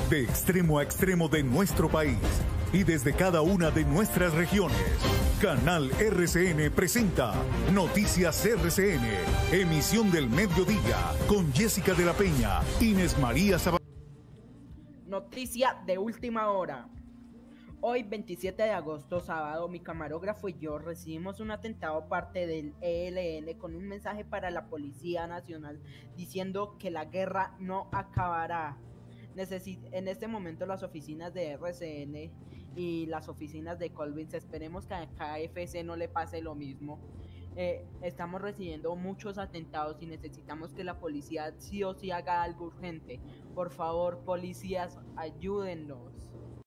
de extremo a extremo de nuestro país y desde cada una de nuestras regiones. Canal RCN presenta Noticias RCN, emisión del mediodía, con Jessica de la Peña, Inés María Sabater. Noticia de última hora. Hoy, 27 de agosto, sábado, mi camarógrafo y yo recibimos un atentado parte del ELN con un mensaje para la Policía Nacional diciendo que la guerra no acabará. En este momento las oficinas de RCN y las oficinas de Colvins, esperemos que a KFC no le pase lo mismo. Estamos recibiendo muchos atentados y necesitamos que la policía sí o sí haga algo urgente. Por favor, policías, ayúdennos.